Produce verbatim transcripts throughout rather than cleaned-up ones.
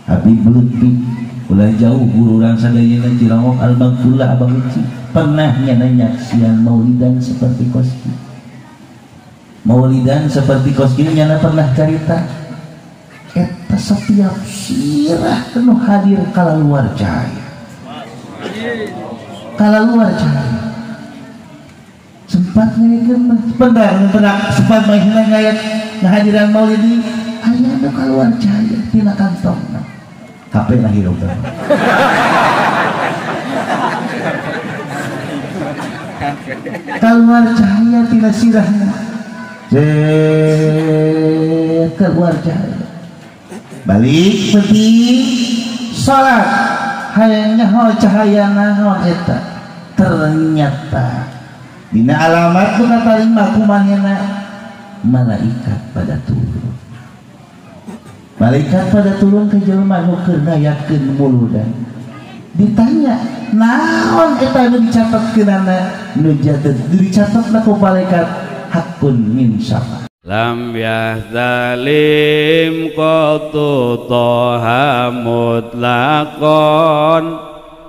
Habib Lutfi ulah jauh guru urang sadayana Cirawok Al-Baghdullah Abang Uci pernah nyana nyaksian maulidan seperti koski maulidan seperti koski nyana pernah cerita eta setiap sirah penuh hadir kala luar cahaya kala luar cahaya sempat ngayakeun pernah pernah sempat menghina ngayat ngahadiran maulid ini aya anu kaluar cahaya tina kantongna H P na hirup keluar cahaya tina sirahna Zee, keluar cahaya balik penting sholat hayangnya ho cahaya naon eta ternyata dina alamat tu kata lima kumanyana malaikat pada turun malaikat pada turun ke jelema nu keur ngayakeun muludan ditanya naon eta nu dicatatkeunana nu jatet dicatatna ku malaikat hakun min syafa lam yahzalim qatu toha mutlaqon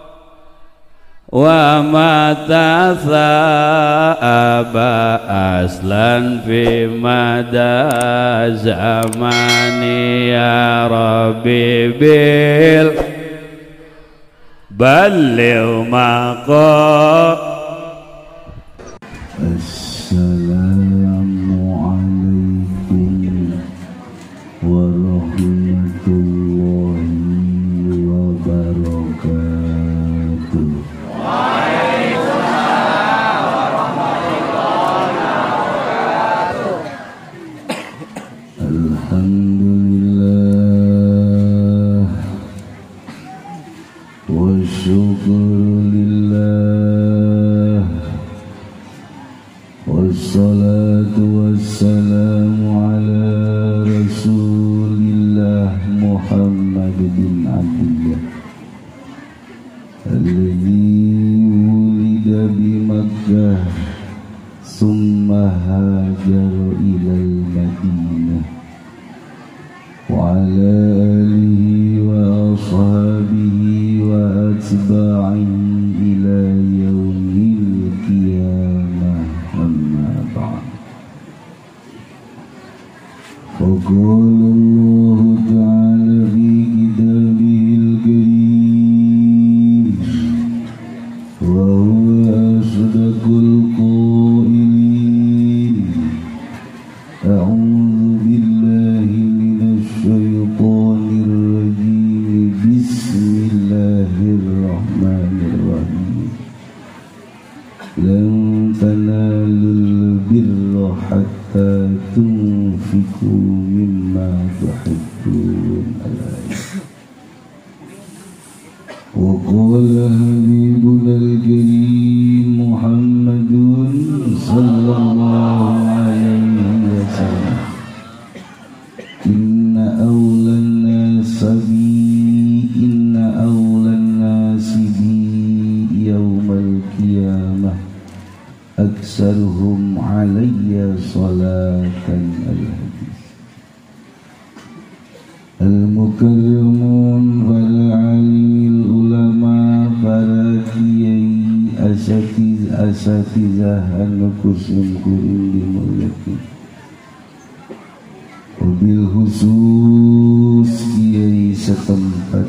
wa mata sa'aba aslan fi mada zamani ya rabbi bil balil maqa Assalamualaikum warahmatullahi wabarakatuh. Alhamdulillah wa syukurillah wassalatu wassalamu ala rasulillah Muhammad bin Abdullah alladhi wulida bi Makkah summa hajara ilal Madinah wa ala alihi wa ashabihi wa atba'ihi ila yaumil qiyamah amma ba'd. Faqala Allah ta'ala fi kitabihil karim wa huwa asdaqul qailin a'udzu billahi minasy syaithanir rajim bismillahirrahmanirrahim lan tanalul birra hatta tunfiqu mimma tuhibbun wa qala habibunal karim Muhammadun sallallahu alaihi wasallam inna awlan nasabi inna awlan nasibi yawmal qiyamah aksaruhum alayya salatan al-hadis al-mukarramun wal-alimil ulama para kiai asatiz asatizah an-nukusim kurim dimuliakan wabil khusus kiai setempat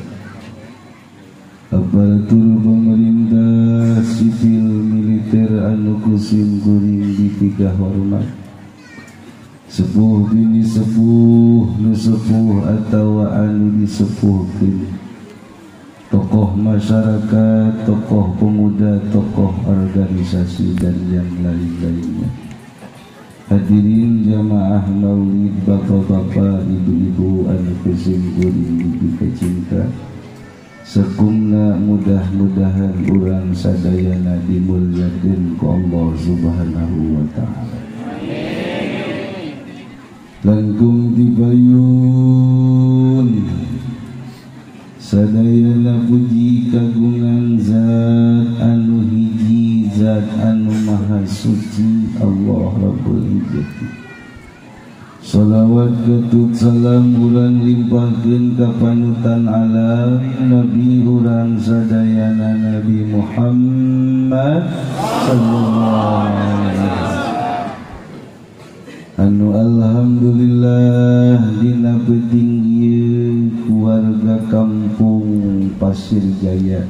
aparatur pemerintah sipil militer anu kusim kuring dipikah hormat sepuh bini sepuh nu sepuh atau anu disepuhkeun tokoh masyarakat, tokoh pemuda, tokoh organisasi dan yang lain-lainnya. Hadirin jamaah maulid, bapak-bapak, ibu-ibu anu kusim kuring dipikah cinta sekumna mudah-mudahan urang sadayana dimulyakeun ku Allah Subhanahu wa ta'ala. Langkung dipayun sadayana puji kagungan zat anu hiji, zat anu maha suci, Allah Rabbul Izzati. Salawat ketut salam urang limpahkeun ka panutan alam Nabi urang sadayana Nabi Muhammad sallallahu alaihi wasallam. Anu alhamdulillah dina penting ieu keluarga kampung Pasir Jaya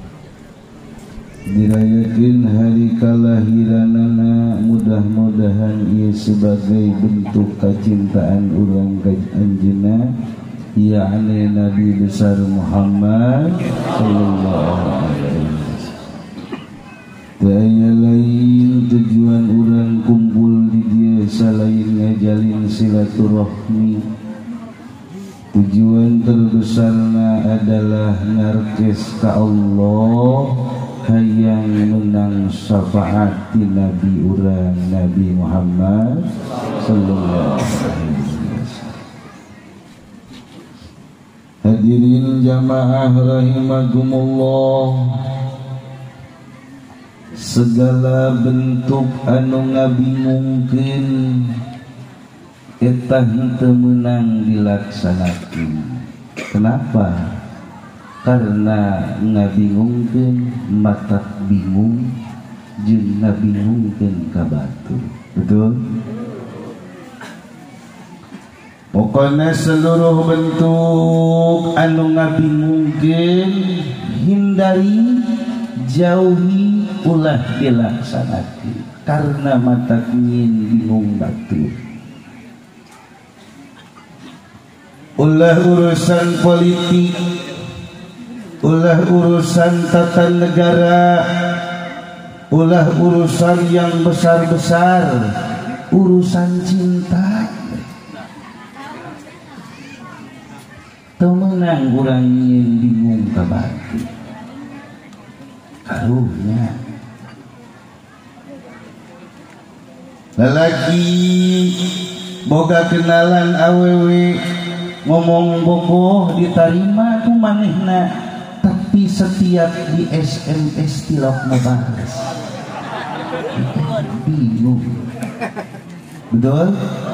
dirayakeun hari kalahiranana, mudah-mudahan ieu sebagai bentuk kecintaan urang ka anjeunna yakni Nabi besar Muhammad sallallahu alaihi wasallam. Daya lain tujuan urang kumpul di dieu selain ngajalin silaturahmi, tujuan terbesarna adalah ngarkes ka Allah hayang menang syafaat di Nabi urang Nabi Muhammad sallallahu alaihi wasallam. Hadirin jamaah rahimakumullah, segala bentuk anu ngabingungkeun eta henteu meunang dilaksanakeun. Kenapa? Karena ngabingungkeun matak bingung jeung ngabingungkeun ka batu. Betul? Pokona seluruh bentuk anu ngabingungkeun hindari, jauhi, ulah dilaksanakeun karena matak nyieun bingung batu. Ulah urusan politik, ulah urusan tata negara, ulah urusan yang besar-besar, urusan cinta teu meunang urang nyieun bingung ka batu. Karunya lalaki boga kenalan awewe ngomong bogoh ditarima ku manehna, tapi setiap di S M S tilok ngebahas bingung. Betul?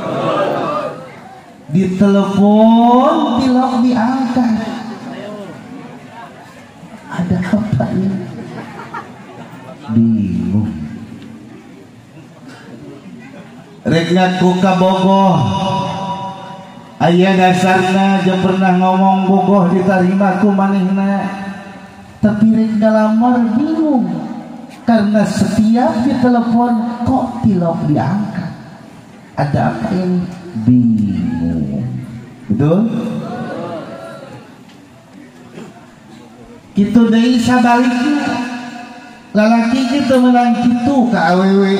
Di telepon tilok diangkat, ada apa ini? Bingung. Rek ngaku kabogoh aya dasarna jeung pernah ngomong bogoh ditarima ku manehna, tapi rek ngalamar bingung karena setiap ditelepon kok tilok diangkat. Ada apa ini? Bingung. Betul? Kitu deui sabalikna, lalaki kitu meunang kitu ka awewe,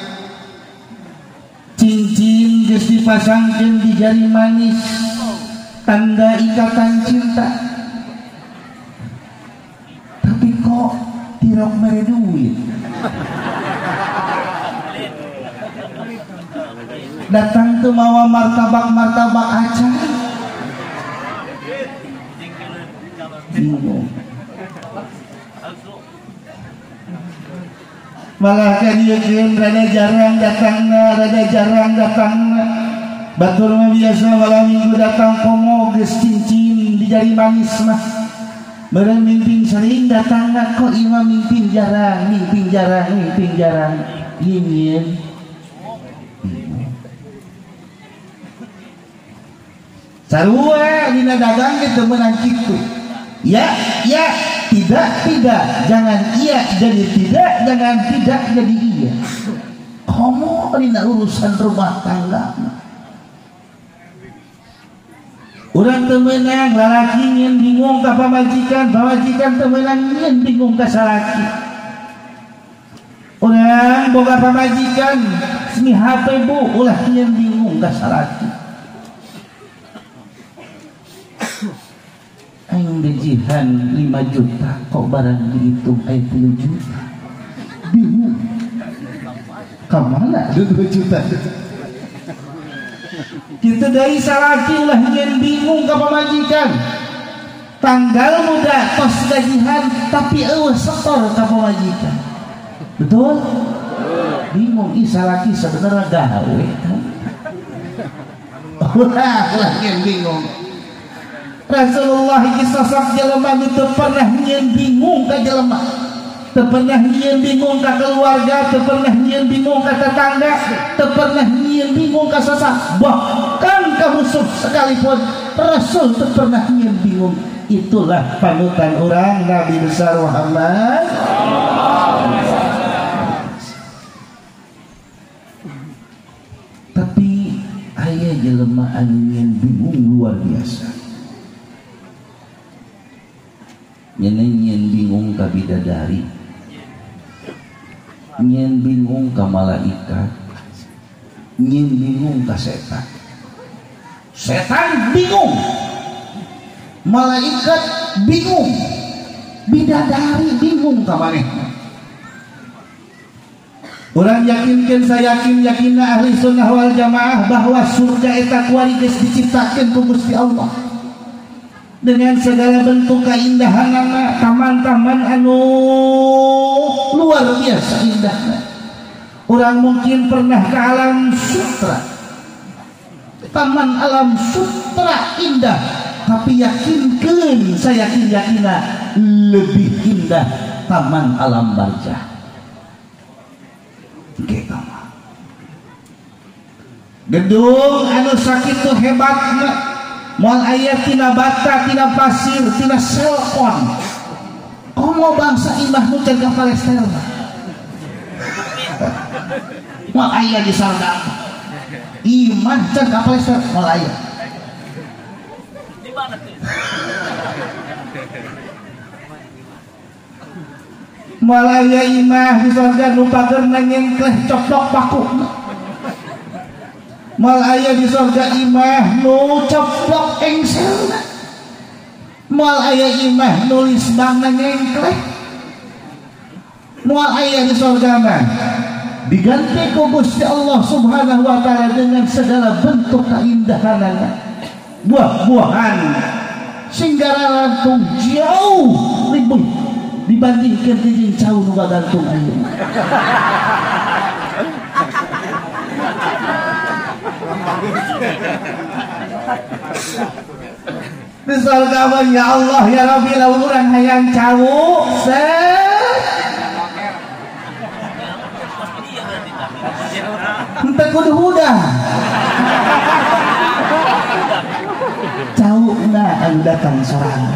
cincin geus dipasangkeun di jari manis, tanda ikatan cinta, tapi kok tirok mere duit. Datang tuh mawa martabak-martabak acan, bingung. Malah kadieukeun rada jarang datangna, rada jarang datangna. Batur mah biasa malam minggu datang komo geus cincin di jari manis mah. Meureun mimpin sering datangna, kok ieu mah mimpin jarang, mimpin jarang, mimpin jarang. Yin sarua dina dagang gitu menang kitu. Ya, ya, tidak, tidak, jangan iya jadi tidak, jangan tidak jadi iya. Komo dina urusan rumah tangga. Urang teu meunang lalaki nyieun bingung ka pamajikan, pamajikan teu meunang nyieun bingung ka salaki. Urang boga pamajikan semi H P bu ulah nyieun bingung ka salaki. Aing gajihan lima juta kok barang dihitung aing sepuluh juta. Bingung. Kamana dua juta? Kita dari salaki ulah nyen bingung ka pamajikan. Tanggal muda tos gajihan tapi eueuh setor ka pamajikan. Betul? Bingung ih salaki sebenarnya gawe. ulah ulah nyen bingung. Rasulullah iki sosok jelema nu teu pernah nyen bingung ka jelema, teu pernah nyen bingung ka keluarga, teu pernah nyen bingung ka tetangga, teu pernah nyen bingung ka sesama, bahkan ka musuh sekalipun Rasul teu pernah nyen bingung. Itulah panutan orang Nabi besar Muhammad. Tapi aya jelema anu nyen bingung luar biasa. Nyen bingung ka bidadari, nyen bingung ka malaikat, nyen bingung ka setan. Setan bingung, malaikat bingung, bidadari bingung ka manehna. Orang yakinkan, saya yakin yakinna ahli sunnah wal jamaah bahwa surga eta kuari geus diciptakeun ku Gusti Allah dengan segala bentuk keindahan, taman-taman anu luar biasa indahnya. Orang mungkin pernah ke alam sutra, taman alam sutra indah, tapi yakinkan, saya yakin yakinna lebih indah taman alam barzah. Gitu. Gedung anu sakitu hebatna, moal aya tina bata, tina pasir, tina selkon. Komo bangsa imah nu teh Palestina. Moal aya di sorga. Imah teh Palestina moal aya. Di mana tuh? Moal aya imah di sorga nu pagerna nyengkleh coplok pakuna. Mal aya di sorga imah nu ceplok engselna, mal aya imah nulis bangna ngengkleh, mal aya di sorga mah diganti ku Gusti Allah Subhanahu wa taala dengan segala bentuk keindahanna, buah-buahan singgara lantung jauh lebih dibandingkan dengan jauh nu gantung ayeuna. Di surga mah ya Allah ya Rabbi lamun urang hayang cawu set henteu kudu hudah cawuna anu datang sorangan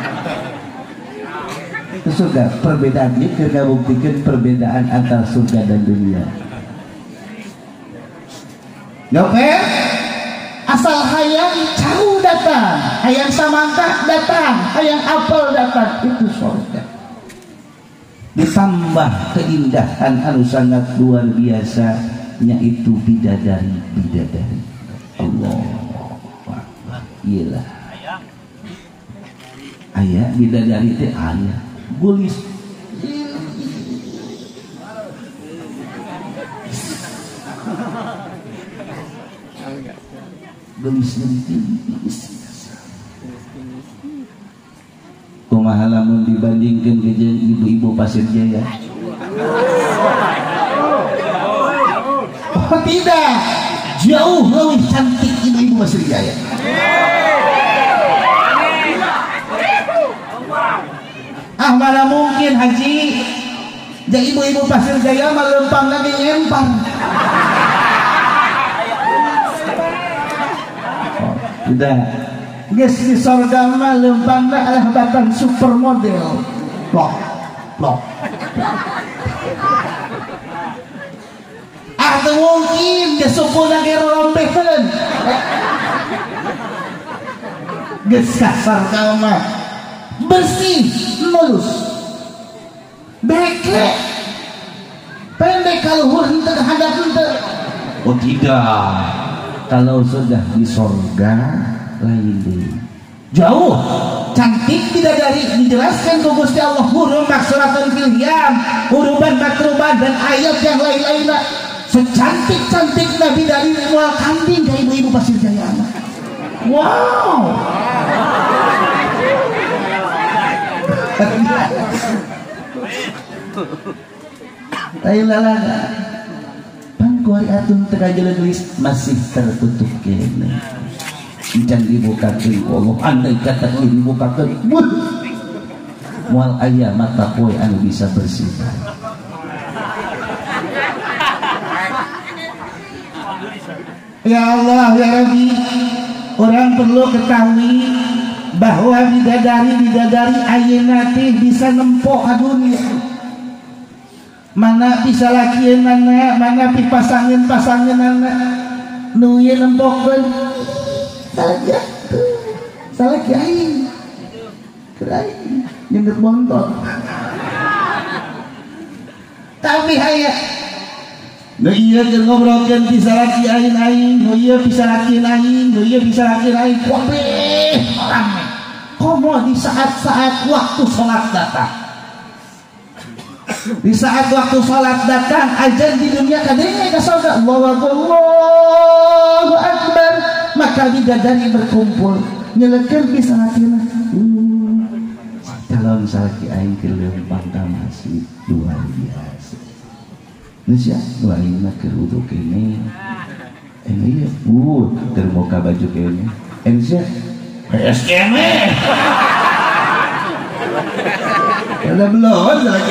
ke surga. Perbedaan ieu keur ngabuktikeun perbedaan antara surga dan dunia. Oke, asal hayang jauh datang, hayang samantah datang, hayang apel datang, itu surga. Ditambah keindahan anu sangat luar biasa, yaitu bidadari bidadari. Allah, iyalah. Ayah bidadari teh ayah, gulis. Gelis-gelis kumaha lamun dibandingkan ke ibu-ibu Pasir Jaya. Oh tidak, jauh lebih cantik ibu-ibu Pasir Jaya. Ah mana mungkin Haji, jadi ibu-ibu Pasir Jaya melempang lagi empang. Udah, guys di sorga mah lempangna adalah batang supermodel, loh, loh. Ah tuh mungkin dia suku nage rompehan, guys sorga mah bersih, mulus, beklek, pendek kalau henteu hadap henteu. Oh tidak. Kalau sudah di sorga lain deh. Jauh, cantik bidadari dijelaskan ke Gusti Allah huruf maksuratun fil hiyam, huruban makruban dan ayat yang lain-lainnya. Secantik-cantik Nabi dari mual kambing dari ibu-ibu Pasir Jaya. Wow. Ayo lalaga. kumari atun tengah gelis masih tertutup kene encan dibukakeun Allah andai kata dibukakeun moal aya mata poe anu bisa bersihkan. Ya Allah ya Rabbi, orang perlu ketahui bahwa bidadari-bidadari ayeuna teh bisa nempok ka dunia. Mana bisa lakian mana mana pi pasangan-pasangan anak nu ieu nempokkeun salah salah kiai kiai nyeungeut montol tapi aya nu ieu keur ngobrolkeun bisa laki aing aing nu ieu bisa laki aing nu ieu bisa laki aing kabeh rame komo di saat-saat waktu salat datang. Di saat waktu salat datang azan di dunia kadenge ka surga Allahu Allahu Akbar maka bidadari berkumpul nyelekeun bisa lakina calon salaki aing keur leumpang ka masjid luar biasa. Geus ya nu aing mah keur wudu kene ene ieu uh keur boga baju kene ene sia es kene ada belum lagi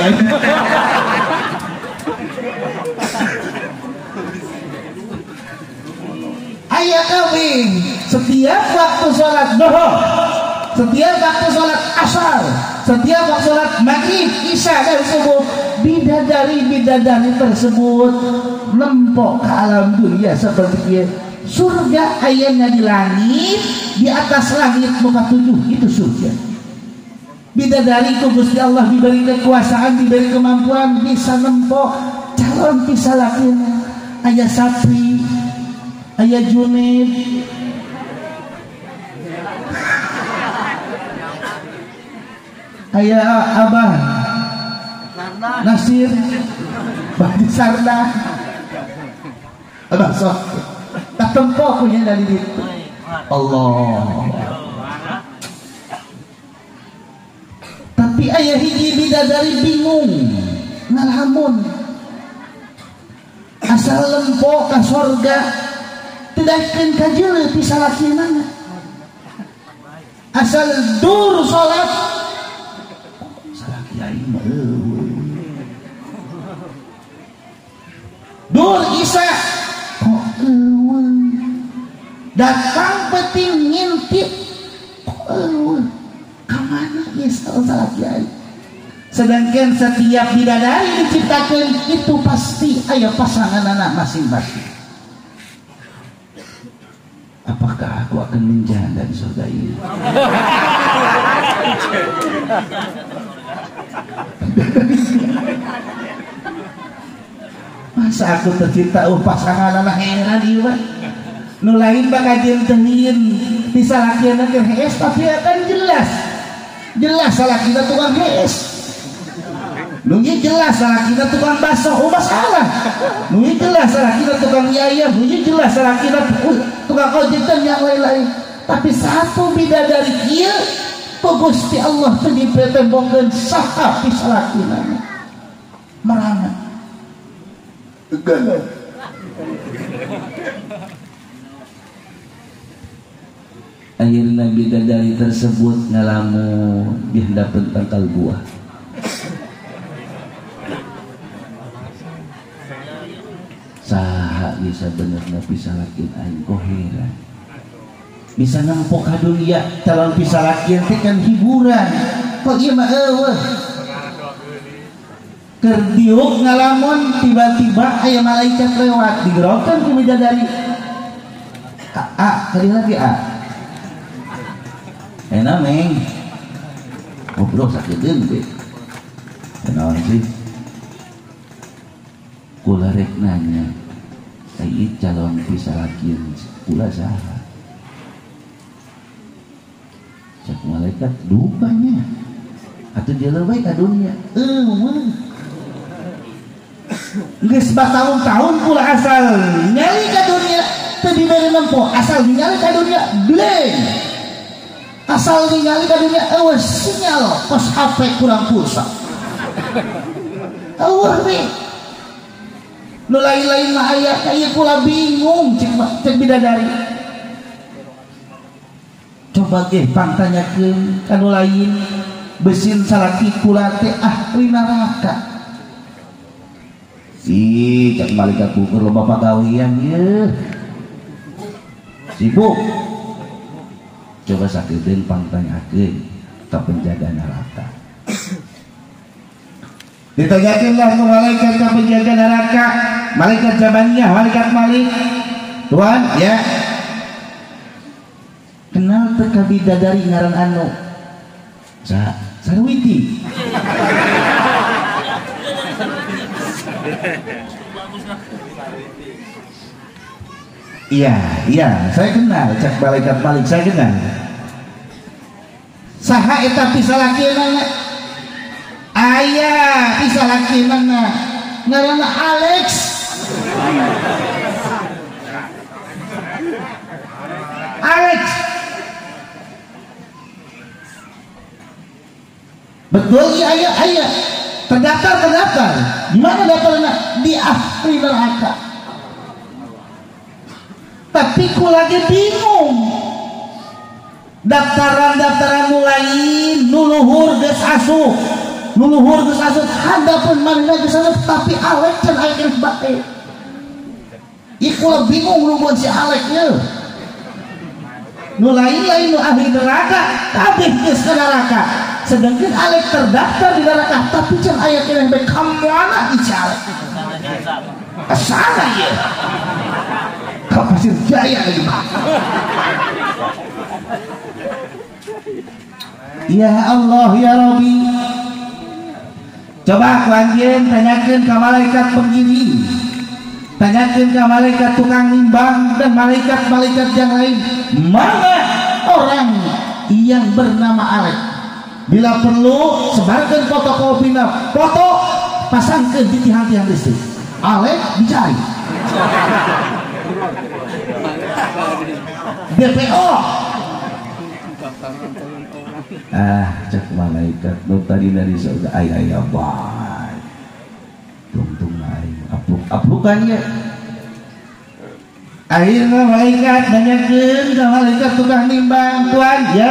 ayah kawin setiap waktu sholat duhur, setiap waktu sholat asar, setiap waktu sholat maghrib, isya dan subuh bidadari-bidadari tersebut nempok ke alam dunia seperti surga ayahnya di langit di atas langit muka tujuh itu surga. Bidadari ku Gusti Allah diberi kekuasaan, diberi kemampuan bisa nempok calon bisa lakina aya Sapri, aya Junid, aya Abah Nasir, Badi Sarda, Abah sok tak tempok punya dari itu Allah. Tapi ayah hiji bidadari bingung ngalamun asal lempok ka sorga tidakkeun ka jeuleuh ti salakinana asal dur salat salaki aing mah dur isya kok eueuh datang penting ngintip kok eueuh kamana ya salah kiai. Sedangkan setiap bidadari diciptakan itu pasti aya pasangan anak masing-masing. Apakah aku akan menjanda di surga ini? Masa aku tercipta oh pasangan anak heran ieu nu lain bakal jentehin bisa lakiana keur hees tapi akan jelas jelas salah kita tukang hees nunggu jelas salah kita tukang baso oh masalah nunggu jelas salah kita tukang yaya nunggu jelas salah kita tukang ojek dan yang lain-lain tapi satu bidadari ieu ku Gusti Allah teu dipetembongkeun saha pisalakina marana egan akhirnya bidadari tersebut ngalamun dihendapeun tangkal buah saha bisa benerna bisa lakin aing kok heran bisa nempok ka dunia calon bisa lakin teh kan hiburan kok ieu mah eueuh keur diuk ngalamun tiba-tiba aya malaikat lewat digerokeun ku bidadari a a kali lagi a enak meng ngobrol sakitin deh kenal sih kula rek nanya ai calon bisa lakin kula saha cak malaikat dupanya atuh jalan baik ka dunia eueuh geus batahun-tahun kula asal nyali ka dunia teu diberi nempo asal nyali ka dunia bleng asal ningali ka dunia eueuh sinyal kos H P kurang pulsa eueuh we nu lain-lain mah aya aya kula bingung cek cek bidadari coba ge pangtanyakeun kanu lain besin salaki kula teh ahli neraka si cek malaikat kukur loba pagawean ye sibuk coba sakideun pangtanyakeun ka penjaga neraka ditanyakeunlah ke malaikat ka penjaga neraka malaikat jabaniyah malaikat malik Tuhan ya kenal teu ka bidadari ngaran anu sa Sarwiti iya iya saya kenal cak malaikat malik saya kenal saha eta pisalakeunana aya pisalakeunana ngaranna Alex Alex betul iya aya aya terdaftar terdaftar di mana daftarna di ahli neraka tapi kula ge bingung daftaran-daftaran lain nu luhur geus asup nu luhur geus asup handapun manehna geus asup tapi Alex can aya geus bae ieu kula bingung nuhun si Alex nya nu lain-lain nu ahli neraka kabeh geus ka neraka sedangkan Alex terdaftar di neraka tapi can aya keneh bae kamana ieu Alex asana ieu ka Pasir Jaya lagi ya Allah ya Rabbi coba kuanjeun tanyakeun ka malaikat pengiring tanyakeun ka malaikat tukang nimbang dan malaikat-malaikat yang lain mana orang yang bernama Alex bila perlu sebarkan fotokopina foto pasangkeun di tiang-tiang listrik Alex dicari D P O ah cek malaikat nu tadi dari surga ay ay abah tungtung aing apluk aplukannya akhirnya malaikat nanyakeun ka malaikat tukang nimbang Tuhan ya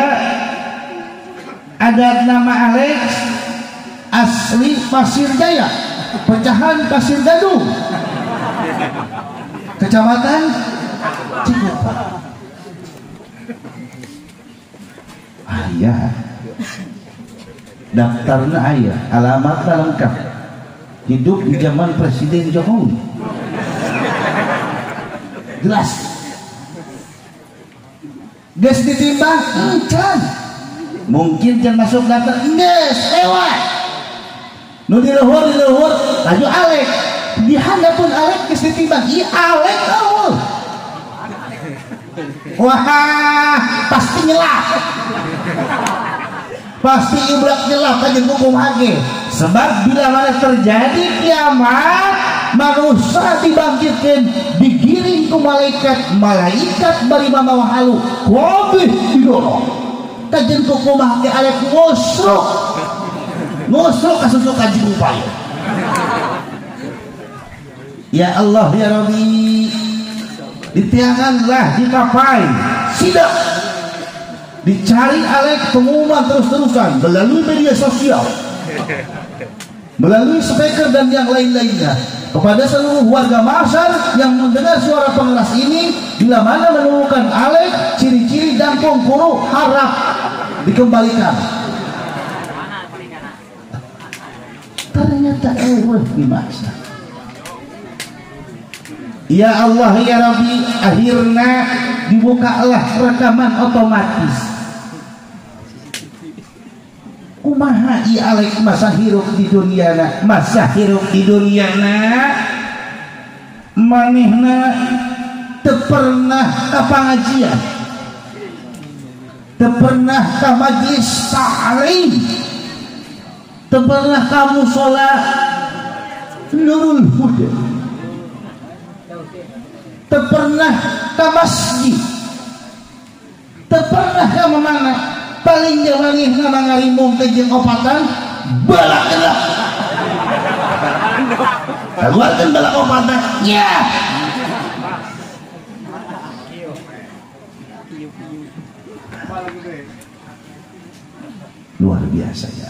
ada nama Alex asli Pasir Jaya pecahan Pasir Gadung kecamatan Cikupa ayah daftarnya ayah alamatnya lengkap hidup di zaman Presiden Jokowi jelas geus ditimbang encan mungkin jangan masuk daftar geus lewat nu di luhur di luhur laju Alex di handapun Alex geus ditimbang ieu Alex eueuh wah pasti nyelak pasti ibrak nyelak aja hukum hage sebab bila mana terjadi kiamat manusia dibangkitkan digiring ke malaikat malaikat bari mamawa halu kabeh didorong kajen hukum hage alek ngosrok ngosrok kasusuk kaji upaya ya Allah ya Rabbi ditianganlah dikapai sidak dicari Alex pengumuman terus-terusan melalui media sosial melalui speaker dan yang lain-lainnya kepada seluruh warga Makassar yang mendengar suara pengeras ini bila mana menemukan Alex ciri-ciri dan kongkuru harap dikembalikan ternyata eueuh di masa ya Allah ya Rabbi akhirnya dibukalah rekaman otomatis kumaha ieu Alex masa hirup di duniana masa hirup di duniana manehna teu pernah ka pangajian teu pernah ka majlis ta'lim teu pernah ka mushola Nurul Huda teu pernah ka masjid teu pernah ka mana paling jauh nama ngarimung ke jeung opatan balak keluarkan bala kopatna ya luar biasa ya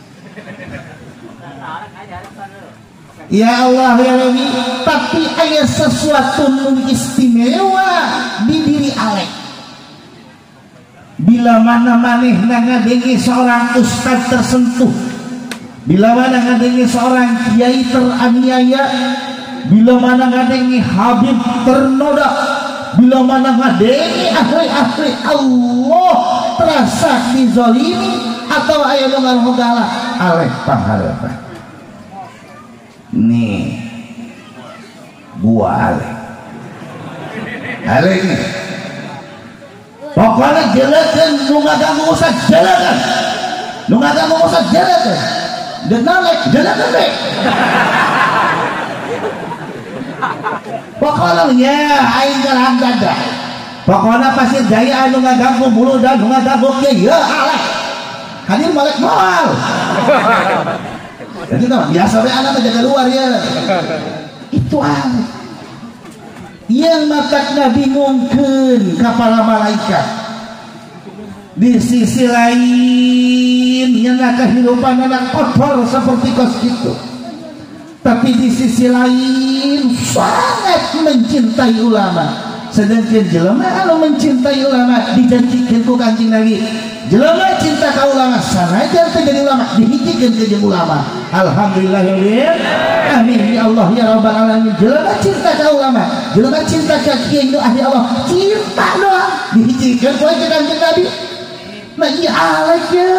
ya Allah ya Rabbi. Tapi ada sesuatu yang istimewa di diri Alek. Bila mana maneh ngadengi seorang ustaz tersentuh, bila mana ngadengi seorang kiai teraniaya, bila mana ngadengi habib ternoda, bila mana ngadengi ahli-ahli Allah terasa dizalimi atau aya dengan hogala Alek panghareupan. Nih gua Alek Alek nih pokoknya jelekan lu ngaganggu usah jelekan lu ngaganggu usah jelekan dan Alek jelekan deh pokoknya ya aing garang dada pokoknya pasti jaya anu ngaganggu bulu dan nu ngaganggu ya Alek hadir balik mal jadi kan biasa we anak jaga luar ya itu Alek yang makanya bingungkeun ka para malaikat di sisi lain nyana kehidupan anak kotor seperti kos itu tapi di sisi lain sangat mencintai ulama sedangkan jelema anu mencintai ulama dijanjikan ku Kanjeng Nabi jelema cinta ka ulama sanajan teu jadi ulama dihijikeun ke jeung ulama alhamdulillah ya amin ya Allah ya rabbal alamin jelema cinta ka ulama jelema cinta ka kiai nu ahli Allah cinta doang dihijikeun ku Kanjeng Nabi nah ieu Alek ya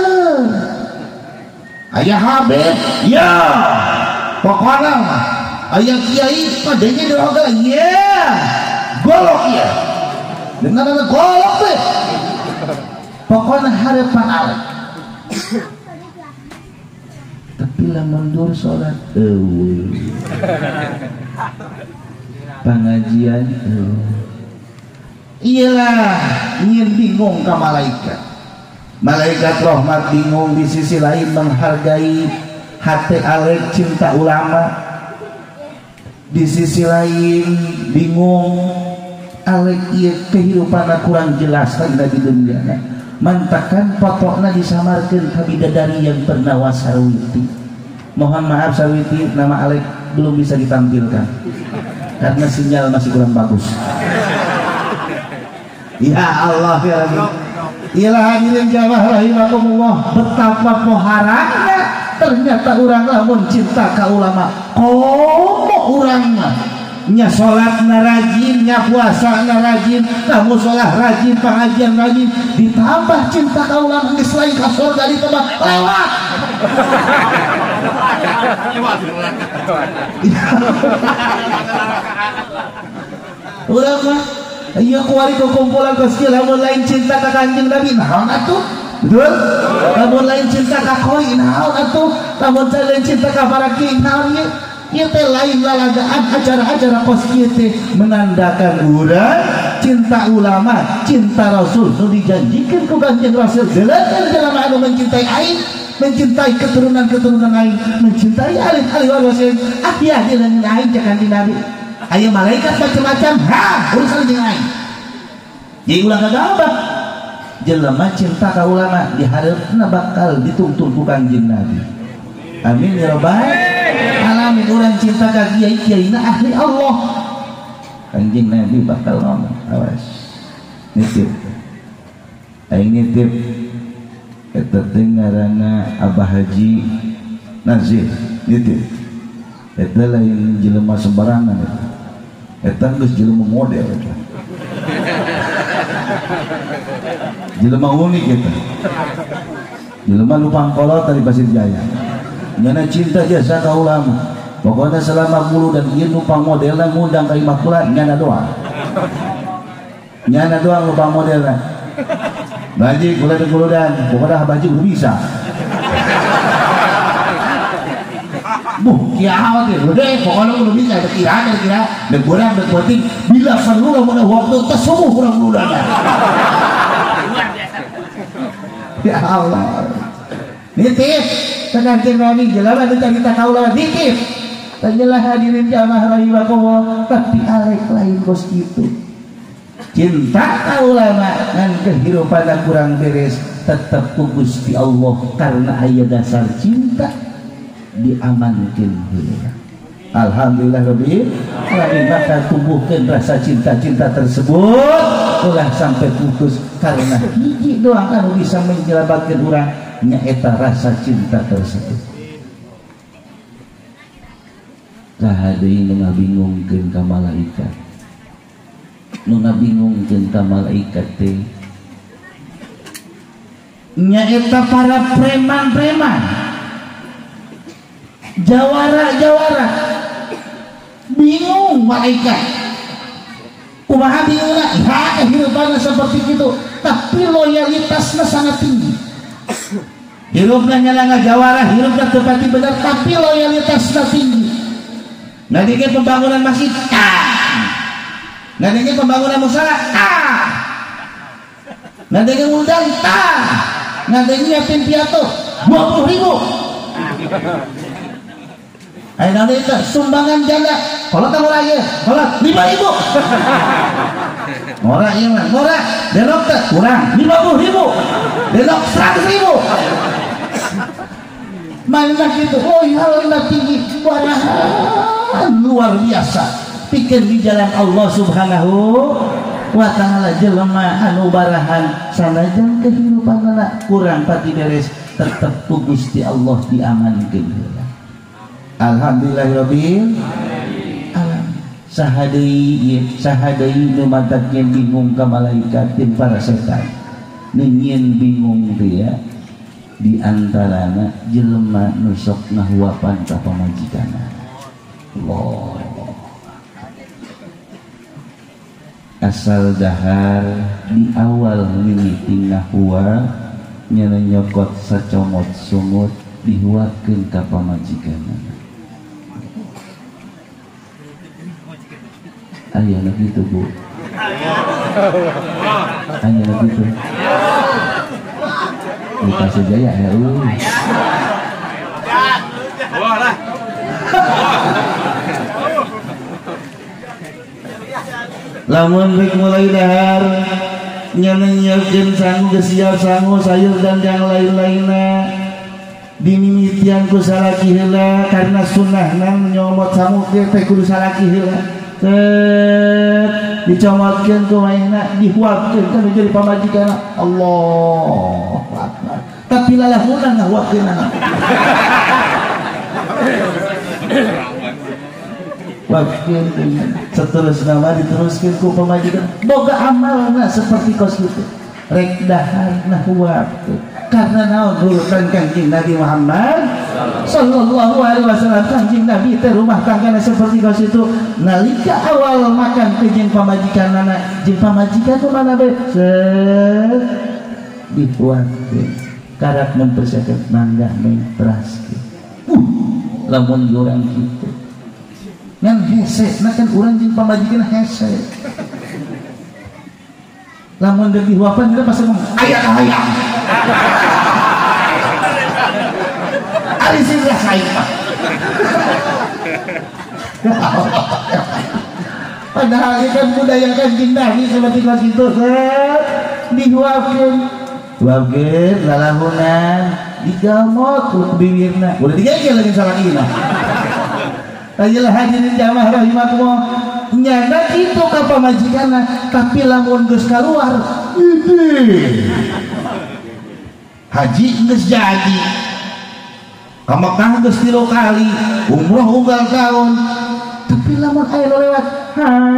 aya habib ya pokona aya kiai padanya doang ya golok ya dengan ada golok deh pokoknya harapan Alek tapi lah mundur sholat eueuh pengajian eueuh iyalah ingin bingung ke malaikat malaikat rahmat bingung di sisi lain menghargai hati Alek cinta ulama di sisi lain bingung Alek ieu kehidupanna kurang jelas kana di dunia mantakan fotona disamarkeun ka bidadari yang bernama Sarwiti. Mohon maaf Sarwiti, nama Alek belum bisa ditampilkan karena sinyal masih kurang bagus. Ya Allah ya Rabbi. Iyalah hadirin jamaah rahimakumullah, betapa poharana ternyata urang lamun cinta ka ulama. Komo urang mah nya salatna rajin, nya puasana rajin, kamu sholat rajin, pengajian rajin, ditambah cinta ka ulama geus lain ka surga ditambah lewat. Urang mah ieu kuari kumpulan geus lamun lain cinta ka Kanjeng Nabi naon atuh? Betul? Lamun lain cinta ka koi naon atuh? Lamun lain cinta ka para kiai naon ieu? Ieu teh lain lalagaan acara-acara kos kieu teh menandakan urang cinta ulama, cinta Rasul nu dijanjikeun ku Kanjeng Rasul. Delakan jelema anu mencintai aing, mencintai keturunan-keturunan aing, mencintai alih-alih warosin. Ah ya dengan aing cek Kanjeng Nabi. Aya malaikat macam-macam, ha urusan jeung aing. Jadi ulah kagabah. Jelema cinta ka ulama di hareupna bakal dituntun ku Kanjeng Nabi. Amin ya rabbal alamin. Urang cinta ka kiai-kiai na ahli Allah. Kanjeng Nabi bakal ngomong, awas nitip aing nitip eta teh ngaranna Abah Haji Nazir nitip eta lain jelema sembarangan eta eta geus jelema model eta jelema unik eta jelema nu pangkolot dari Pasir Jaya nyana cinta jasa ka ulama. Pokoknya selama bulu dan ieu numpang modelna ngundang ka Immaculate nyana doang. Nyana doang numpang modelna. Baji kula teh kuludan, pokoknya baji udah bisa. Buh, kiamat ya, udah pokoknya udah bisa kira kira dan kurang dan penting bila perlu lamun waktu tersebut kurang kuludan. Ya Allah. Nitip Kanjeng Nabi jelema nu carita ka ulama nitip tanyalah hadirin jamaah rahimakumullah, tapi alek lain kos gitu. Cinta ka ulama ngan kehidupan kurang beres tetap ku Gusti Allah karena aya dasar cinta diamankeun heula. Alhamdulillah rabbil alamin, maka tumbuhkeun rasa cinta-cinta tersebut ulah sampai putus karena hiji doang anu bisa menjelabatkeun urang nyaeta rasa cinta tersebut. Kahadeui nu ngabingungkeun ka malaikat, nu ngabingungkeun ka malaikat teh nyaeta para preman-preman, jawara-jawara. Bingung malaikat, kumaha bingungna? Ya kehidupannya seperti itu, tapi loyalitasnya sangat tinggi. Hirupna nyala ngajawara, hirupna tepati benar, tapi loyalitasnya tinggi. Ngadenge pembangunan masjid, ah. Ngadenge pembangunan musala, ah. Ngadenge undang, ah. Ngadenge yatim piatu, dua puluh ribu. Ayo nanti itu sumbangan janda, kalau kamu lagi, kalau lima ribu, murah iya mah, murah, denok teh kurang lima puluh ribu, denok seratus ribu, mana gitu, oh ya Allah tinggi, barahan luar biasa, pikir di jalan Allah Subhanahu wa Ta'ala jelema anu barahan, sanajan kehidupan anak kurang pati beres, tetap ku Gusti Allah diamankeun. Alhamdulillahirabbil alamin. Sahadeui sahadeui nu matakeun bingung ka malaikat jeung para setan. Ningin bingung teh ya di antarana jelema nu sok ngahuapan ka pamajikanna. Allah. Asal dahar di awal mimiting ngahuwa nyana nyokot sacomot sungut dihuatkeun ka pamajikanna. Ayah nak gitu bu, ayah nak gitu. Lupa saja ya, ya uh. Lamun rek mulai dahar, nyana nyiapkeun sangu gesiap sangu sayur dan yang lain-lainnya. Dimimitian ku salaki heula karena sunnahna nyomot sangu teh kudu salaki heula. Set dicomotkeun ku maina dihuapkeun kana jadi pamajikan Allah Akbar. Tapi lalahuna ngahuapkeun anak. Wakeun seterusna mah diteruskeun ku pamajikan. Boga amalna seperti kos kitu. Rek dahar nahuapkeun. Karena naon urutan Kanjeng Nabi Muhammad sallallahu alaihi wasallam, Kanjeng Nabi teh rumah tanggana seperti kos itu nalika awal makan ke jeung pamajikanna jeung pamajikan ku mana be set dibuatkeun karak mempersiapkan mangga memperaskeun uh lamun urang kitu ngan hese na kan urang jeung pamajikan hese lamun deui dihuapan kita pasti ngomong aya aya alisin rasain pak. Padahal kan budaya Kanjeng Nabi seperti kelas itu dihuapkeun, huapkeun lalahunan, digamot ku bibirna, udah digegel lagi salakina. Tajilah hadirin jamaah rahimakumullah, nyana kitu ka pamajikanna, tapi lamun geus kaluar, idih. Haji geus jadi. Ka Mekah geus tilu kali, umroh unggal tahun. Tapi lamun aya lewat, hai.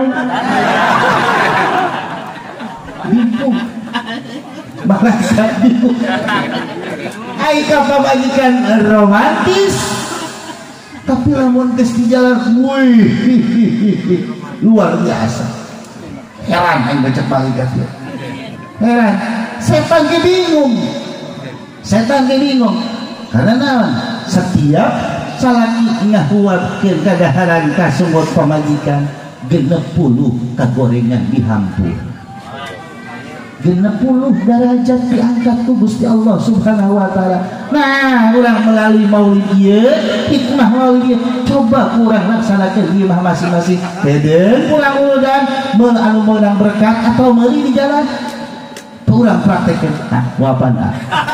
Bingung. Malaikat bingung. Ai ka pamajikan romantis. Tapi lamun geus di jalan, wih, luar biasa. Heran aing baca malaikat ya. Heran. Setan ge bingung. Setan ge bingung. Karena naon? Setiap salaki ngahuapkeun kadaharan ka sungut pamajikan genep puluh kagorengan dihampur. genep puluh derajat diangkat ku Gusti Allah Subhanahu wa taala. Nah, urang melalui maulid ieu, hikmah maulid ieu, coba urang laksanakeun di imah masing-masing. Hedeun pulang uludan meun anu meunang berkat atau meuli di jalan. Urang praktekeun. Nah, wapan ah.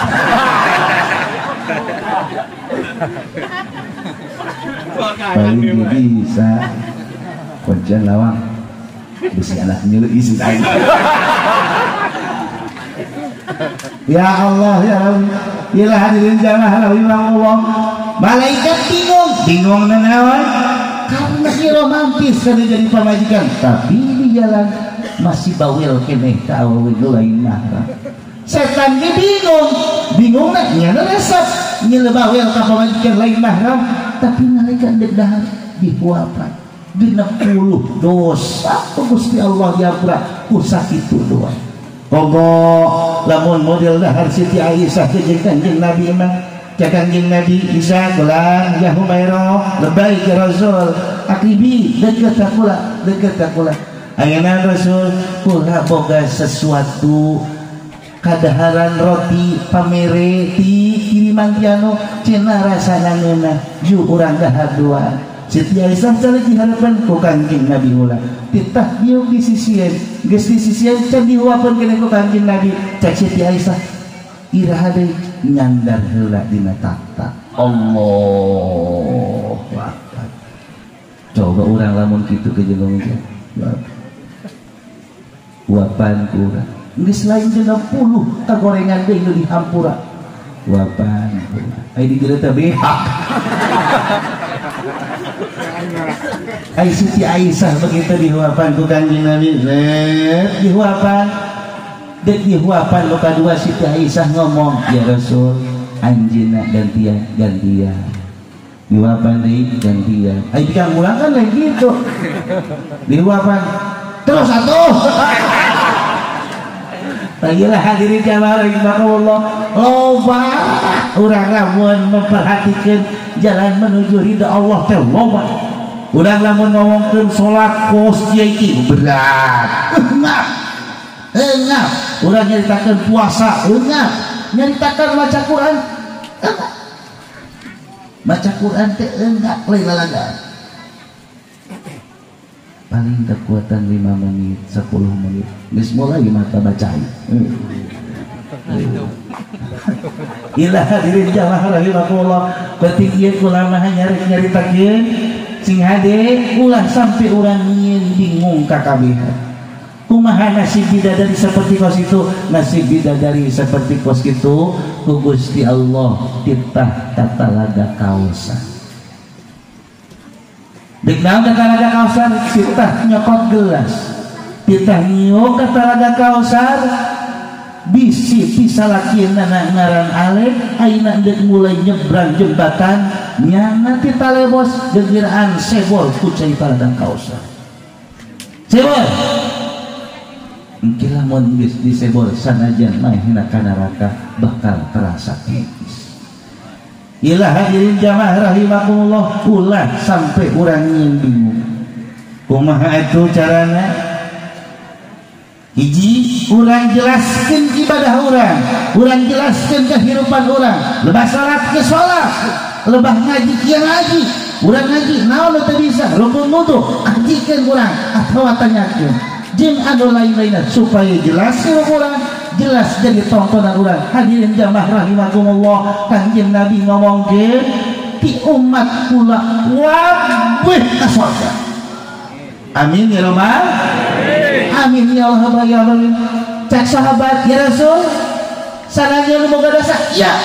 Paling bisa Kojan lawang besi anak nyelu isi aing. Ya Allah ya Rabbi, ilah hadirin jamaah rahimahullah. Malaikat bingung, bingung nanawan karena dia romantis karena jadi pamajikan, tapi di jalan masih bawel keneh ka awewe lain mah. Setan ge bingung, bingung na nya resep nya bawel ka pamajikan lain mahram, tapi malaikat deg dahar dihuapan genep puluh dosa Gusti Allah diampura ku sakitu doa. Bogo lamun model dahar Siti Aisyah ke Kanjeng Nabi mah ka Kanjeng Nabi bisa kulang ya Humairah lebay ke Rasul akribi deket kula deket kula ayeuna Rasul kula boga sesuatu kadaharan roti pamere ti kiriman tianu cenah rasana ngeunah ju urang dahar dua. Siti Aisyah cari harapan ku Kanjeng Nabi ulah titah dieu di sisieun geus di sisieun can dihuapeun keneh ku Kanjeng Nabi cek Siti Aisyah iraha deui nyandar heula dina takhta. Allahu Akbar. Coba urang lamun kitu ke jeung wapan ku urang geus lain genep puluh kagorengan deui nu dihampura wapan ku ai digeureuh teh behak. Ai Siti Aisyah begitu dihuapan ku Kanjeng Nabi, let dihuapan, dek dihuapan lu kadua Siti Aisyah ngomong, ya Rasul, anjeunna gantian gantian, dihuapan deui gantian. Ai dikang ulang kan lain gitu, dihuapan terus atuh. Bagilah hadirin jamaah rahimakumullah, loba urang lamun memperhatikan jalan menuju ridha Allah teh loba. Urang lamun ngomongkeun salat kos ieu berat. Eungap. Eungap. Urang nyaritakeun puasa, eungap. Nyaritakeun maca Quran, eungap. Maca Quran teh eungap lain lalagaan. Paling kekuatan lima menit, sepuluh menit. Geus mulai mata bacain. Ilah hadirin jamaah rahimakumullah, penting ieu kula mah nyaritakeun sing hade ulah sampai urang nyieun bingung ka kabehan. Kumaha nasib bidadari seperti kos itu? Nasib bidadari seperti kos itu ku Gusti Allah titah tatalaga kaosan. Dek naon tatalaga kaosan? Titah nyokot gelas. Titah nyiuk ka talaga kaosan. Bisi pisalakieuna ngaran Alek ayeuna deuk mulai nyebrang jembatan nyana ti talebos gegiraan sebol ku cai paladang kaosan. Sebol engke lamun geus disebol sanajan maehna ka neraka bakal terasa tipis. Ilah hadirin jamaah rahimakumullah, ulah sampai urang nyieun bingung. Kumaha atuh carana? Hiji, urang jelaskeun ibadah urang, urang jelaskeun kehidupan urang, lebah salat ke salat, lebah ngaji kieu ngaji, urang ngaji naon teu bisa, rukun wudu ajikeun urang atawa tanyakeun. Jeung anu lain-lainna supaya jelas urang, jelas jadi tontonan urang. Hadirin jamaah rahimakumullah, Kanjeng Nabi ngomongkeun ti umat kula wabeh ka surga. Amin ya rabbal amin ya Allah ya Allah. Cak sahabat ya Rasul, sanajan lu boga dosa? Iya.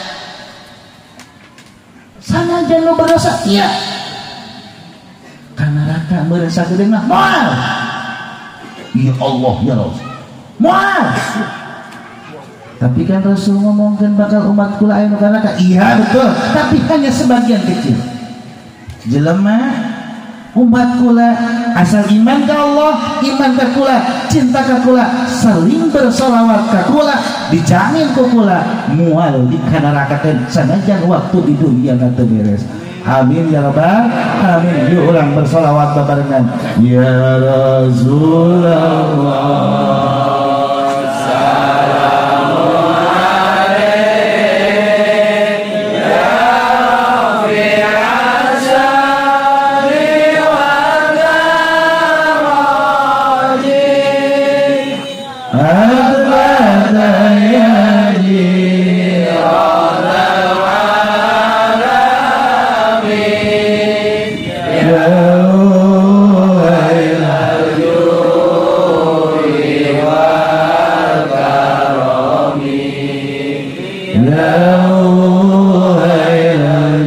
Sanajan lu berdosa? Iya. Kana neraka meureun sageudeung mah moal. Ya Allah ya Rasul. Moal. Tapi kan Rasul ngomongkeun bakal umat kula aya nu ka neraka. Iya betul, tapi hanya sebagian kecil. Jelema umat kula asal iman ke Allah, iman ke kula, cinta ke kula, saling bersolawat ke kula, dijamin ke kula mual di neraka-keun sanajan waktu di dunia teu beres. Amin ya rabbal amin. Yuk ulang bersolawat babarengan ya Rasulullah khairul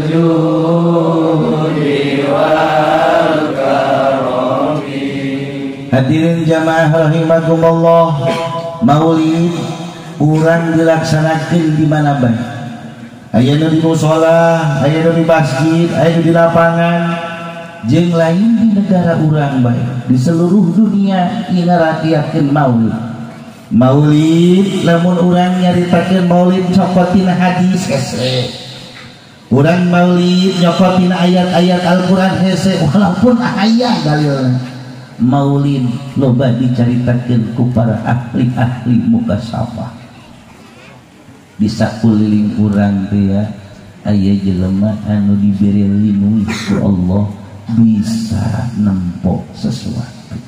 judi wal karami. Hadirin jamaah rahimakumullah, maulid urang dilaksanakeun di mana bae. Aya nu di mushola, aya nu di masjid, aya nu di lapangan, jeung lain di negara urang bae. Di seluruh dunia ieu ngarakiakeun maulid. Maulid lamun urang nyaritakeun maulid cokotina hadis hese. Urang maulid nyokotina ayat-ayat Al-Qur'an hese walaupun aya dalilna. Maulid loba dicaritakeun ku para ahli-ahli mukasyafah. Di sakuliling urang teh ya aya jelema anu diberi linuh ku Allah bisa nempo sesuatu.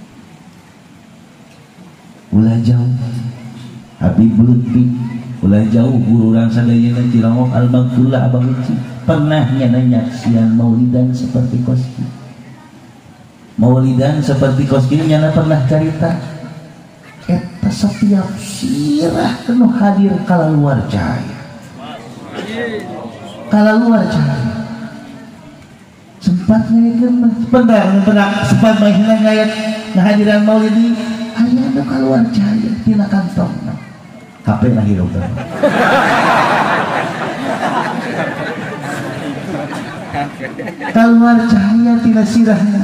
Ulah jauh Habib Lutfi, ulah jauh guru urang sadayana Ciramok Al-Maghfurlah Abang Uci pernah nyana nyaksian maulidan seperti koski. Maulidan seperti koski nyana pernah cerita eta setiap sirah penuh hadir kala luar cahaya, kala luar cahaya. Sempat ngayakeun pernah pernah sempat main ngayat ngahadiran maulid di aya nu kaluar cahaya tina kantongna. H P na hirup teh. Kaluar cahaya tina sirahna.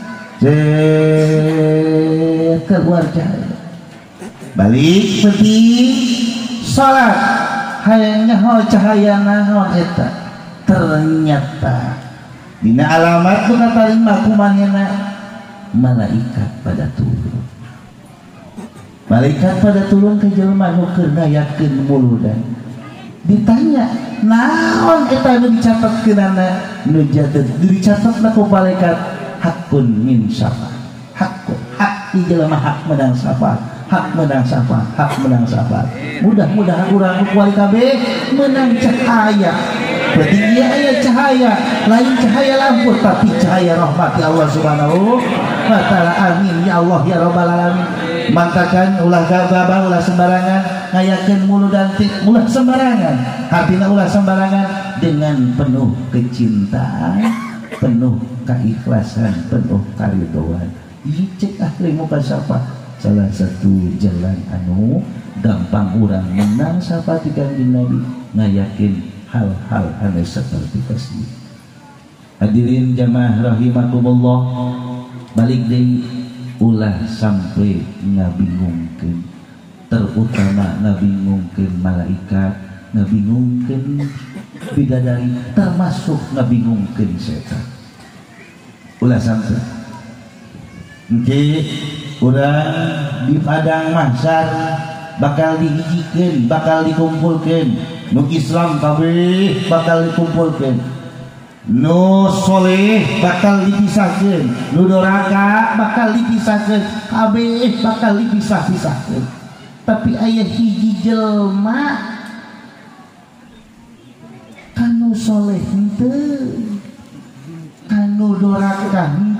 Cet keluar cahaya. Balik penting salat hayang nyaho cahaya naon eta. Ternyata dina alamat nu katarima kumanehna malaikat pada turun. Malaikat pada turun ke jelema nu keur ngayakeun muludan. Ditanya, naon eta nu dicatatkeunana? Nu jatet dicatatna ku malaikat hakun min syafaat. Hakun, hak di jelema hak menang syafaat. Hak menang syafaat, hak menang syafaat. Mudah-mudahan urang kuali kabeh menang cahaya. Berarti dia aya cahaya, lain cahaya lampu tapi cahaya rahmat ya Allah Subhanahu wa taala. Amin ya Allah ya rabbal alamin. Mantakan ulah gabah ulah sembarangan ngayakeun muludan teh ulah sembarangan. Artina ulah sembarangan dengan penuh kecintaan, penuh keikhlasan, penuh karidhoan. Ieu cek ahli mukasyafah salah satu jalan anu gampang urang menang sapati kanjeng Nabi ngayakeun hal-hal anu seperti pasti. Hadirin jamaah rahimakumullah, balik deui ulah sampai ngabingungkeun, terutama ngabingungkeun malaikat, ngabingungkeun bidadari, termasuk ngabingungkeun setan. Ulah sampai engke urang di padang mahsyar bakal dihijikeun, bakal dikumpulkeun. Nu Islam kabeh bakal dikumpulkeun, nu soleh bakal dipisahkeun, nu doraka bakal dipisahkeun, kabeh bakal dipisah-pisahkeun. Tapi aya hiji jelma kanu soleh henteu, kanu doraka